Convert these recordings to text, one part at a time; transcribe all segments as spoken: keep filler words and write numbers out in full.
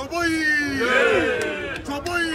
Choboy! Choboy!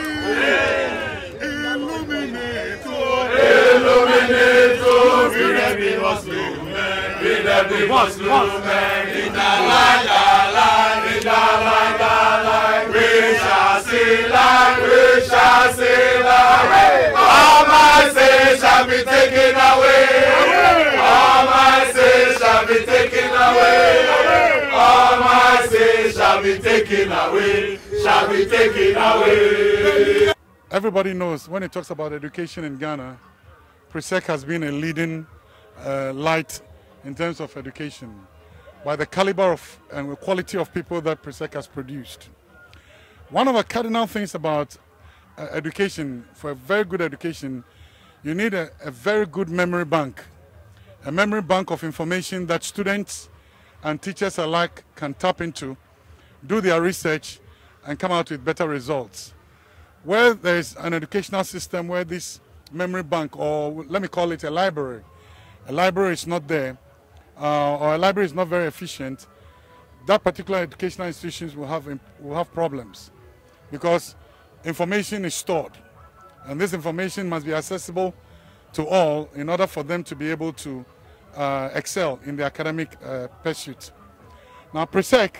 Illuminator! Illuminator! We the be Muslim men, we the be Muslim men. In the light, the light, in the light, the light. We shall see light, we shall see light. All my sins shall be taken away. All my sins shall be taken away. All my sins shall be taken away. Shall be taken away. Everybody knows when it talks about education in Ghana, Presec has been a leading uh, light in terms of education by the caliber of and the quality of people that Presec has produced. One of the cardinal things about uh, education, for a very good education, you need a, a very good memory bank, a memory bank of information that students and teachers alike can tap into, do their research, and come out with better results. Where there is an educational system where this memory bank, or let me call it a library, a library is not there, uh, or a library is not very efficient, that particular educational institutions will have, will have problems, because information is stored, and this information must be accessible to all in order for them to be able to uh, excel in the academic uh, pursuit. Now, Presec,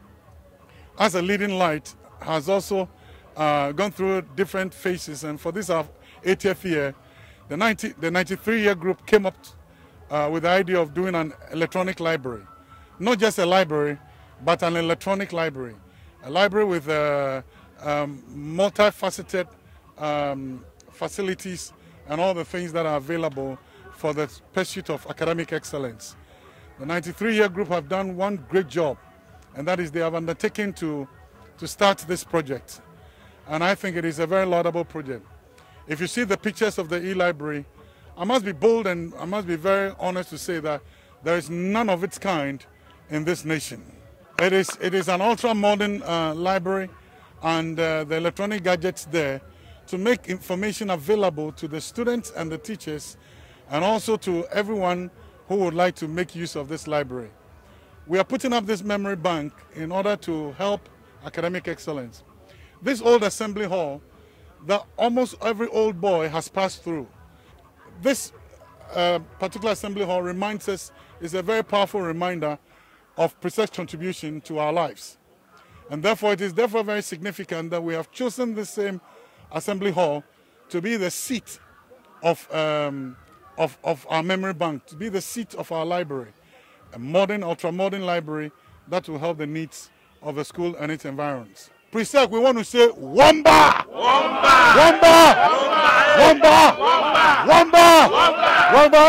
as a leading light, has also uh, gone through different phases, and for this our eightieth year, the ninety-three year group came up uh, with the idea of doing an electronic library. Not just a library, but an electronic library. A library with uh, um, multifaceted um, facilities and all the things that are available for the pursuit of academic excellence. The ninety-three year group have done one great job, and that is they have undertaken to, to start this project. And I think it is a very laudable project. If you see the pictures of the e-library, I must be bold and I must be very honest to say that there is none of its kind in this nation. It is, it is an ultra-modern uh, library, and uh, the electronic gadgets there to make information available to the students and the teachers, and also to everyone who would like to make use of this library. We are putting up this memory bank in order to help academic excellence. This old assembly hall that almost every old boy has passed through. This uh, particular assembly hall reminds us, is a very powerful reminder of Presec's contribution to our lives. And therefore, it is therefore very significant that we have chosen the same assembly hall to be the seat of, um, of, of our memory bank, to be the seat of our library, a modern, ultra-modern library that will help the needs of the school and its environs. Presec, we want to say Wamba! Wamba! Wamba! Wamba! Wamba! Wamba!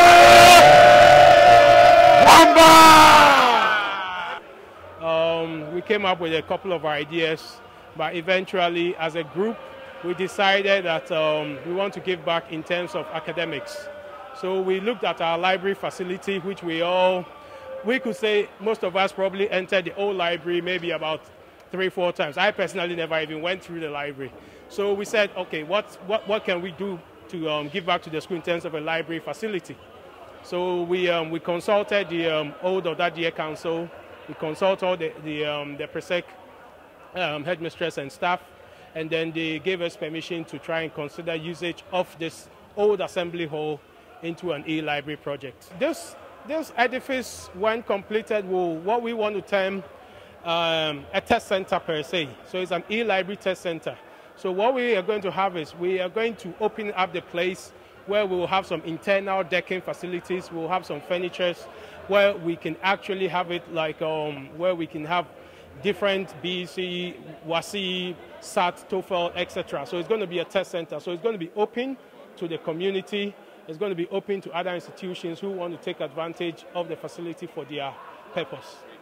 Wamba! Um, we came up with a couple of ideas, but eventually, as a group, we decided that um, we want to give back in terms of academics. So we looked at our library facility, which we all, we could say most of us probably entered the old library maybe about three, four times. I personally never even went through the library. So we said, okay, what, what, what can we do to um, give back to the school in terms of a library facility? So we, um, we consulted the um, old of that year council, we consulted the, the, um, the Presec um, headmistress and staff, and then they gave us permission to try and consider usage of this old assembly hall into an e-library project. This, this edifice, when completed, will what we want to term Um, a test center per se. So it's an e-library test center. So what we are going to have is we are going to open up the place where we will have some internal decking facilities, we'll have some furnitures where we can actually have it like um, where we can have different B C, WASSCE, S A T, TOEFL, et cetera. So it's going to be a test center. So it's going to be open to the community. It's going to be open to other institutions who want to take advantage of the facility for their purpose.